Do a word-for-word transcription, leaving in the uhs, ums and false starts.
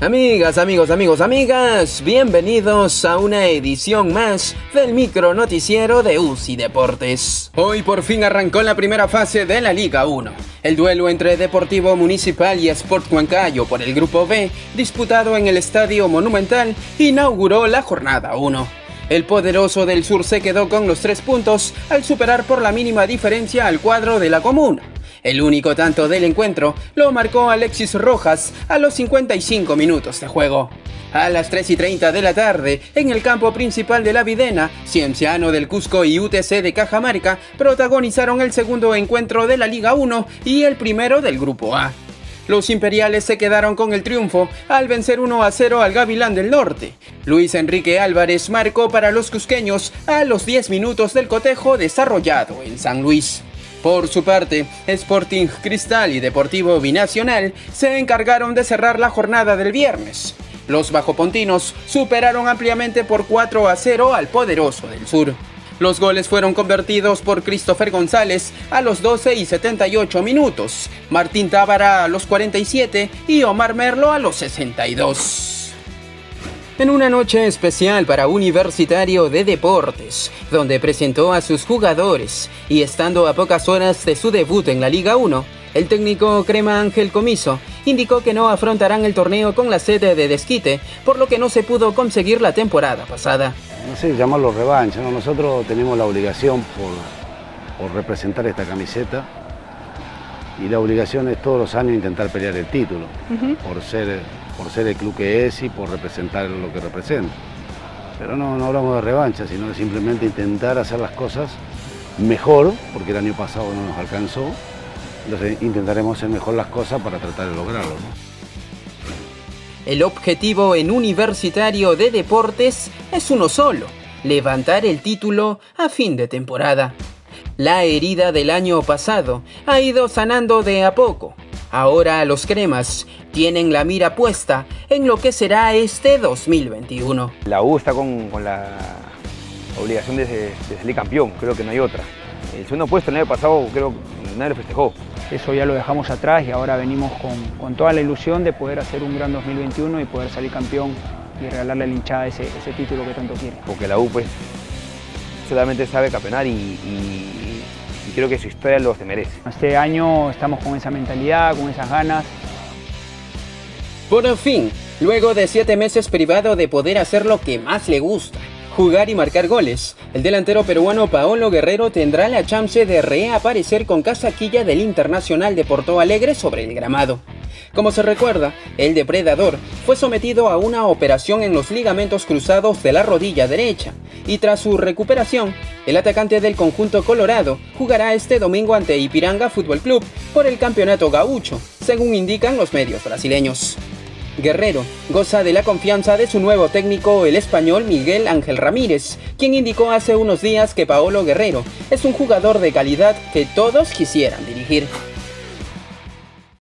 Amigas, amigos, amigos, amigas, bienvenidos a una edición más del micro noticiero de U C I Deportes. Hoy por fin arrancó la primera fase de la Liga uno. El duelo entre Deportivo Municipal y Sport Huancayo por el Grupo B, disputado en el Estadio Monumental, inauguró la jornada uno. El poderoso del sur se quedó con los tres puntos al superar por la mínima diferencia al cuadro de la comuna. El único tanto del encuentro lo marcó Alexis Rojas a los cincuenta y cinco minutos de juego. A las tres y treinta de la tarde, en el campo principal de la Videna, Cienciano del Cusco y U T C de Cajamarca protagonizaron el segundo encuentro de la Liga uno y el primero del Grupo A. Los imperiales se quedaron con el triunfo al vencer uno a cero al Gavilán del Norte. Luis Enrique Álvarez marcó para los cusqueños a los diez minutos del cotejo desarrollado en San Luis. Por su parte, Sporting Cristal y Deportivo Binacional se encargaron de cerrar la jornada del viernes. Los bajopontinos superaron ampliamente por cuatro a cero al poderoso del sur. Los goles fueron convertidos por Christopher González a los doce y setenta y ocho minutos, Martín Tábara a los cuarenta y siete y Omar Merlo a los sesenta y dos. En una noche especial para Universitario de Deportes, donde presentó a sus jugadores y estando a pocas horas de su debut en la Liga uno, el técnico Crema Ángel Comiso indicó que no afrontarán el torneo con la sede de desquite, por lo que no se pudo conseguir la temporada pasada. No sé, llamarlo revancha, ¿no? Nosotros tenemos la obligación por, por representar esta camiseta y la obligación es todos los años intentar pelear el título, uh-huh. por, ser, por ser el club que es y por representar lo que representa. Pero no, no hablamos de revancha, sino de simplemente intentar hacer las cosas mejor, porque el año pasado no nos alcanzó. Entonces intentaremos hacer mejor las cosas para tratar de lograrlo, ¿no? El objetivo en Universitario de Deportes es uno solo: levantar el título a fin de temporada. La herida del año pasado ha ido sanando de a poco. Ahora los cremas tienen la mira puesta en lo que será este dos mil veintiuno. La U está con, con la obligación de, de salir campeón, creo que no hay otra. El segundo puesto el año pasado creo que nadie lo festejó. Eso ya lo dejamos atrás y ahora venimos con, con toda la ilusión de poder hacer un gran dos mil veintiuno y poder salir campeón y regalarle a la hinchada ese, ese título que tanto quiere. Porque la U pues solamente sabe campeonar y, y, y creo que su historia lo se merece. Este año estamos con esa mentalidad, con esas ganas. Por fin, luego de siete meses privado de poder hacer lo que más le gusta, jugar y marcar goles, el delantero peruano Paolo Guerrero tendrá la chance de reaparecer con casaquilla del Internacional de Porto Alegre sobre el gramado. Como se recuerda, el depredador fue sometido a una operación en los ligamentos cruzados de la rodilla derecha, y tras su recuperación, el atacante del conjunto colorado jugará este domingo ante Ipiranga Fútbol Club por el campeonato gaucho, según indican los medios brasileños. Guerrero goza de la confianza de su nuevo técnico, el español Miguel Ángel Ramírez, quien indicó hace unos días que Paolo Guerrero es un jugador de calidad que todos quisieran dirigir.